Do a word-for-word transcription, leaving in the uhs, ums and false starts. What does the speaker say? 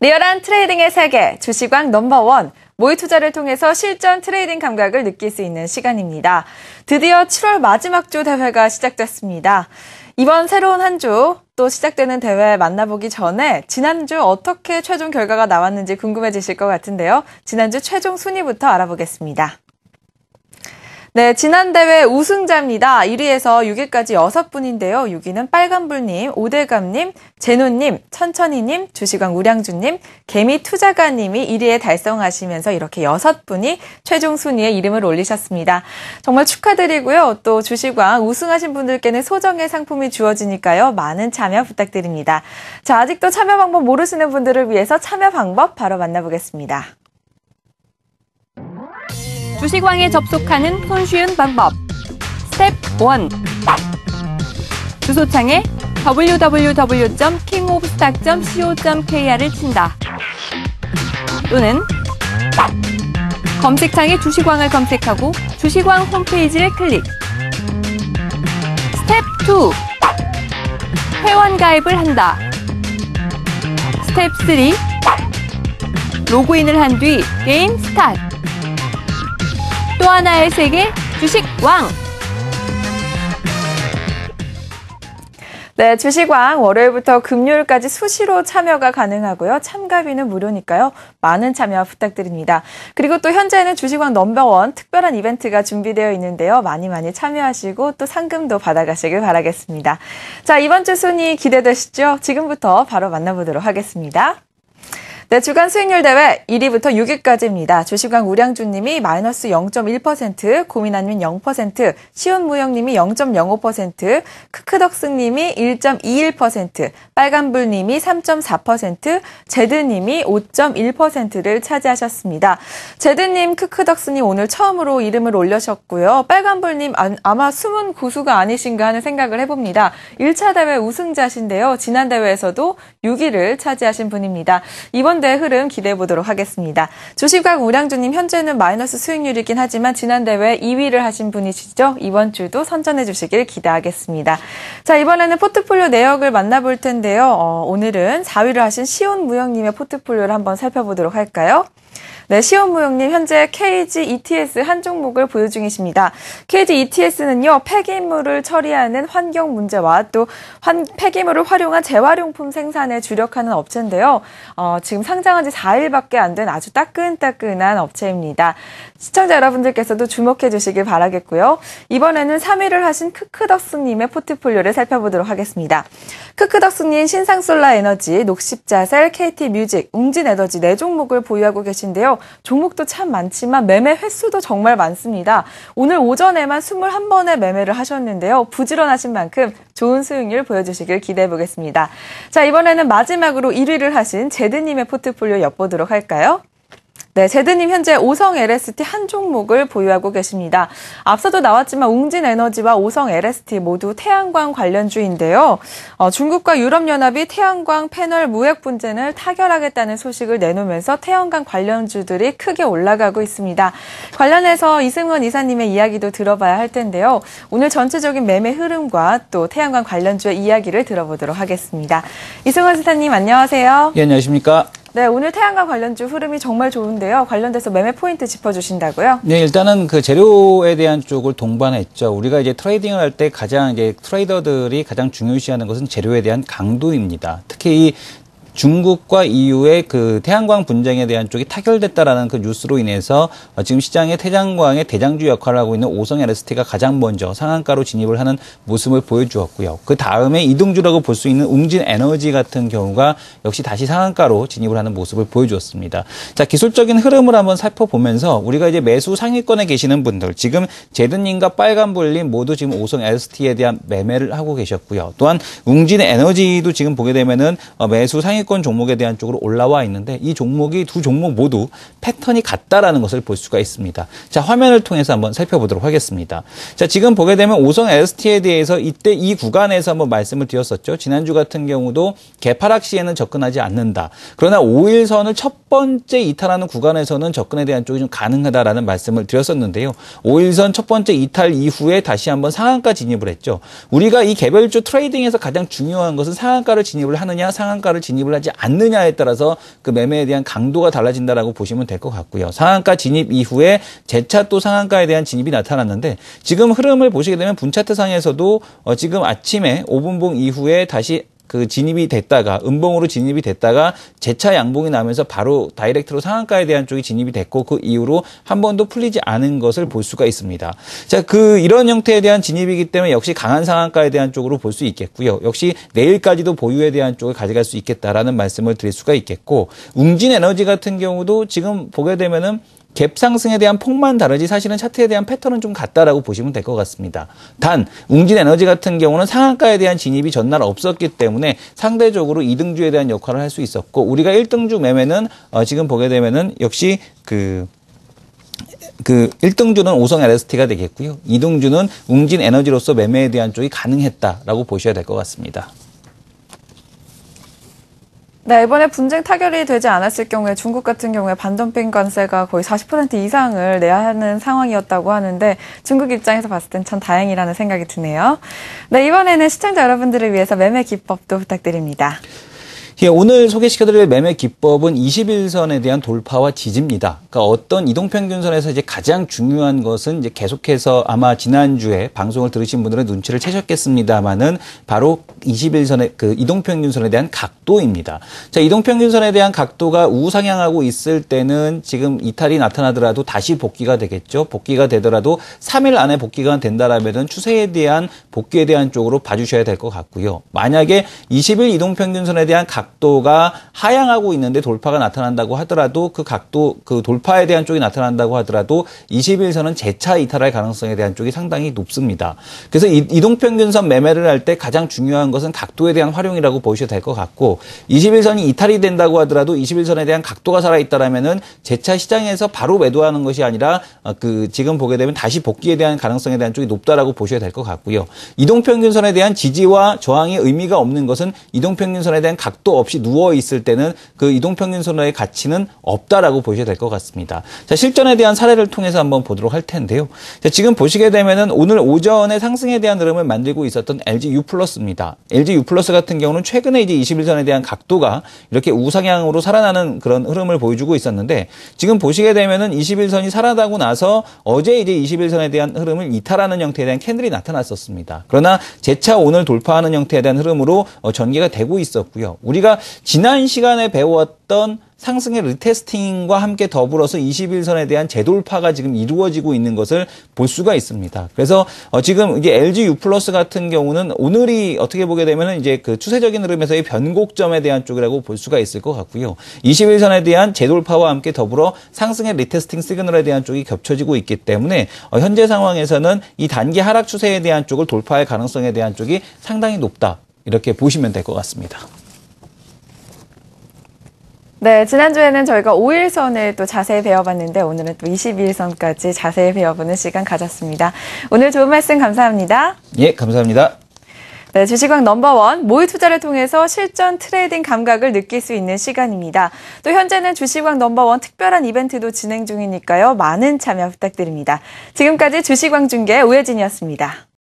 리얼한 트레이딩의 세계, 주식왕 넘버원. 모의 투자를 통해서 실전 트레이딩 감각을 느낄 수 있는 시간입니다. 드디어 칠월 마지막 주 대회가 시작됐습니다. 이번 새로운 한 주 또 시작되는 대회 만나보기 전에 지난주 어떻게 최종 결과가 나왔는지 궁금해지실 것 같은데요. 지난주 최종 순위부터 알아보겠습니다. 네, 지난 대회 우승자입니다. 일 위에서 육 위까지 여섯 분인데요. 육 위는 빨간불님, 오대감님, 제노님, 천천히님, 주식왕 우량주님, 개미투자가님이 일 위에 달성하시면서 이렇게 여섯 분이 최종 순위에 이름을 올리셨습니다. 정말 축하드리고요. 또 주식왕 우승하신 분들께는 소정의 상품이 주어지니까요. 많은 참여 부탁드립니다. 자, 아직도 참여 방법 모르시는 분들을 위해서 참여 방법 바로 만나보겠습니다. 주식왕에 접속하는 손쉬운 방법. 스텝 일. 주소창에 더블유 더블유 더블유 점 킹 오브 스탁 점 씨오 점 케이알을 친다. 또는 검색창에 주식왕을 검색하고 주식왕 홈페이지를 클릭. 스텝 이. 회원 가입을 한다. 스텝 삼. 로그인을 한 뒤 게임 스타트. 또 하나의 세계, 주식왕! 네, 주식왕 월요일부터 금요일까지 수시로 참여가 가능하고요. 참가비는 무료니까요. 많은 참여 부탁드립니다. 그리고 또 현재는 주식왕 넘버원 특별한 이벤트가 준비되어 있는데요. 많이 많이 참여하시고 또 상금도 받아가시길 바라겠습니다. 자, 이번 주 순위 기대되시죠? 지금부터 바로 만나보도록 하겠습니다. 네, 주간 수익률 대회 일 위부터 육 위까지입니다. 주식왕 우량주님이 마이너스 영 점 일 퍼센트, 고민안민 영 퍼센트, 시온무영님이 영 점 영오 퍼센트, 크크덕스님이 일 점 이일 퍼센트, 빨간불님이 삼 점 사 퍼센트, 제드님이 오 점 일 퍼센트를 차지하셨습니다. 제드님, 크크덕스님 오늘 처음으로 이름을 올려셨고요. 빨간불님 아마 숨은 고수가 아니신가 하는 생각을 해봅니다. 일 차 대회 우승자신데요. 지난 대회에서도 육 위를 차지하신 분입니다. 이번 대회 흐름 기대해 보도록 하겠습니다. 주식왕 우량주님 현재는 마이너스 수익률이긴 하지만 지난 대회 이 위를 하신 분이시죠. 이번 주도 선전해 주시길 기대하겠습니다. 자, 이번에는 포트폴리오 내역을 만나볼 텐데요. 어, 오늘은 사 위를 하신 시온무영님의 포트폴리오를 한번 살펴보도록 할까요? 네, 시온무영님 현재 케이지 이티에스 한 종목을 보유 중이십니다. 케이지 이티에스는요, 폐기물을 처리하는 환경 문제와 또 환, 폐기물을 활용한 재활용품 생산에 주력하는 업체인데요. 어, 지금 상장한 지 사 일밖에 안 된 아주 따끈따끈한 업체입니다. 시청자 여러분들께서도 주목해 주시길 바라겠고요. 이번에는 삼 위를 하신 크크덕스님의 포트폴리오를 살펴보도록 하겠습니다. 크크덕스님 신상솔라에너지, 녹십자셀, 케이티뮤직, 웅진에너지 네 종목을 보유하고 계신데요. 종목도 참 많지만 매매 횟수도 정말 많습니다. 오늘 오전에만 이십일 번의 매매를 하셨는데요. 부지런하신 만큼 좋은 수익률 보여주시길 기대해 보겠습니다. 자, 이번에는 마지막으로 일 위를 하신 제드님의 포트폴리오 엿보도록 할까요? 네, 제드님 현재 오성 엘에스티 한 종목을 보유하고 계십니다. 앞서도 나왔지만 웅진에너지와 오성 엘에스티 모두 태양광 관련주인데요. 어, 중국과 유럽연합이 태양광 패널 무역 분쟁을 타결하겠다는 소식을 내놓으면서 태양광 관련주들이 크게 올라가고 있습니다. 관련해서 이승원 이사님의 이야기도 들어봐야 할 텐데요. 오늘 전체적인 매매 흐름과 또 태양광 관련주의 이야기를 들어보도록 하겠습니다. 이승원 이사님 안녕하세요. 예, 안녕하십니까. 네, 오늘 태양광 관련주 흐름이 정말 좋은데요. 관련돼서 매매 포인트 짚어주신다고요? 네, 일단은 그 재료에 대한 쪽을 동반했죠. 우리가 이제 트레이딩을 할 때 가장 이제 트레이더들이 가장 중요시하는 것은 재료에 대한 강도입니다. 특히 이 중국과 이유의 그 태양광 분쟁에 대한 쪽이 타결됐다라는 그 뉴스로 인해서 지금 시장의 태양광의 대장주 역할을 하고 있는 오성 엘에스티가 가장 먼저 상한가로 진입을 하는 모습을 보여주었고요. 그 다음에 이등주라고 볼 수 있는 웅진 에너지 같은 경우가 역시 다시 상한가로 진입을 하는 모습을 보여주었습니다. 자, 기술적인 흐름을 한번 살펴보면서 우리가 이제 매수 상위권에 계시는 분들, 지금 제드님과 빨간불님 모두 지금 오성 엘에스티에 대한 매매를 하고 계셨고요. 또한 웅진 에너지도 지금 보게 되면은 매수 상위 권 종목에 대한 쪽으로 올라와 있는데 이 종목이 두 종목 모두 패턴이 같다라는 것을 볼 수가 있습니다. 자, 화면을 통해서 한번 살펴보도록 하겠습니다. 자, 지금 보게 되면 오성 엘에스티에 대해서 이때 이 구간에서 한번 말씀을 드렸었죠. 지난주 같은 경우도 개파락 시에는 접근하지 않는다. 그러나 오 일선을 첫 번째 이탈하는 구간에서는 접근에 대한 쪽이 좀 가능하다라는 말씀을 드렸었는데요. 오 일선 첫 번째 이탈 이후에 다시 한번 상한가 진입을 했죠. 우리가 이 개별주 트레이딩에서 가장 중요한 것은 상한가를 진입을 하느냐, 상한가를 진입을 하지 않느냐에 따라서 그 매매에 대한 강도가 달라진다라고 보시면 될 것 같고요. 상한가 진입 이후에 재차 또 상한가에 대한 진입이 나타났는데 지금 흐름을 보시게 되면 분차트상에서도 어 지금 아침에 오 분봉 이후에 다시 그 진입이 됐다가 음봉으로 진입이 됐다가 재차 양봉이 나면서 바로 다이렉트로 상한가에 대한 쪽이 진입이 됐고 그 이후로 한 번도 풀리지 않은 것을 볼 수가 있습니다. 자, 그 이런 형태에 대한 진입이기 때문에 역시 강한 상한가에 대한 쪽으로 볼 수 있겠고요. 역시 내일까지도 보유에 대한 쪽을 가져갈 수 있겠다라는 말씀을 드릴 수가 있겠고 웅진 에너지 같은 경우도 지금 보게 되면은 갭 상승에 대한 폭만 다르지 사실은 차트에 대한 패턴은 좀 같다라고 보시면 될 것 같습니다. 단 웅진 에너지 같은 경우는 상한가에 대한 진입이 전날 없었기 때문에 상대적으로 이 등주에 대한 역할을 할 수 있었고 우리가 일 등주 매매는 어 지금 보게 되면은 역시 그 그 일 등주는 오성 엘에스티가 되겠고요. 이 등주는 웅진 에너지로서 매매에 대한 쪽이 가능했다라고 보셔야 될 것 같습니다. 네, 이번에 분쟁 타결이 되지 않았을 경우에 중국 같은 경우에 반덤핑 관세가 거의 사십 퍼센트 이상을 내야 하는 상황이었다고 하는데 중국 입장에서 봤을 땐 참 다행이라는 생각이 드네요. 네, 이번에는 시청자 여러분들을 위해서 매매 기법도 부탁드립니다. 예, 오늘 소개시켜드릴 매매 기법은 이십 일선에 대한 돌파와 지지입니다. 그러니까 어떤 이동평균선에서 이제 가장 중요한 것은 이제 계속해서 아마 지난주에 방송을 들으신 분들은 눈치를 채셨겠습니다만은 바로 이십 일선의 그 이동평균선에 대한 각도입니다. 자, 이동평균선에 대한 각도가 우상향하고 있을 때는 지금 이탈이 나타나더라도 다시 복귀가 되겠죠. 복귀가 되더라도 삼 일 안에 복귀가 된다라면은 추세에 대한 복귀에 대한 쪽으로 봐주셔야 될 것 같고요. 만약에 이십 일 이동평균선에 대한 각 각도가 하향하고 있는데 돌파가 나타난다고 하더라도 그 각도, 그 돌파에 대한 쪽이 나타난다고 하더라도 이십 일선은 재차 이탈할 가능성에 대한 쪽이 상당히 높습니다. 그래서 이동평균선 매매를 할 때 가장 중요한 것은 각도에 대한 활용이라고 보셔도 될 것 같고 이십 일선이 이탈이 된다고 하더라도 이십 일선에 대한 각도가 살아있다라면은 재차 시장에서 바로 매도하는 것이 아니라 그 지금 보게 되면 다시 복귀에 대한 가능성에 대한 쪽이 높다라고 보셔야 될 것 같고요. 이동평균선에 대한 지지와 저항이 의미가 없는 것은 이동평균선에 대한 각도 없이 누워 있을 때는 그 이동평균선의 가치는 없다라고 보셔야 될 것 같습니다. 자, 실전에 대한 사례를 통해서 한번 보도록 할 텐데요. 자, 지금 보시게 되면은 오늘 오전에 상승에 대한 흐름을 만들고 있었던 엘지 유 플러스입니다. 엘지 유 플러스 같은 경우는 최근에 이제 이십 일선에 대한 각도가 이렇게 우상향으로 살아나는 그런 흐름을 보여주고 있었는데 지금 보시게 되면은 이십 일선이 살아나고 나서 어제 이제 이십 일선에 대한 흐름을 이탈하는 형태에 대한 캔들이 나타났었습니다. 그러나 재차 오늘 돌파하는 형태에 대한 흐름으로 전개가 되고 있었고요. 우리가 지난 시간에 배웠던 상승의 리테스팅과 함께 더불어서 이십 일선에 대한 재돌파가 지금 이루어지고 있는 것을 볼 수가 있습니다. 그래서 어 지금 이게 엘지 유 플러스 같은 경우는 오늘이 어떻게 보게 되면은 이제 그 추세적인 흐름에서의 변곡점에 대한 쪽이라고 볼 수가 있을 것 같고요. 이십 일선에 대한 재돌파와 함께 더불어 상승의 리테스팅 시그널에 대한 쪽이 겹쳐지고 있기 때문에 어 현재 상황에서는 이 단기 하락 추세에 대한 쪽을 돌파할 가능성에 대한 쪽이 상당히 높다. 이렇게 보시면 될 것 같습니다. 네, 지난주에는 저희가 오 일선을 또 자세히 배워봤는데 오늘은 또 이십 일선까지 자세히 배워보는 시간 가졌습니다. 오늘 좋은 말씀 감사합니다. 예, 감사합니다. 네, 주식왕 넘버원 모의 투자를 통해서 실전 트레이딩 감각을 느낄 수 있는 시간입니다. 또 현재는 주식왕 넘버원 특별한 이벤트도 진행 중이니까요. 많은 참여 부탁드립니다. 지금까지 주식왕 중계 오혜진이었습니다.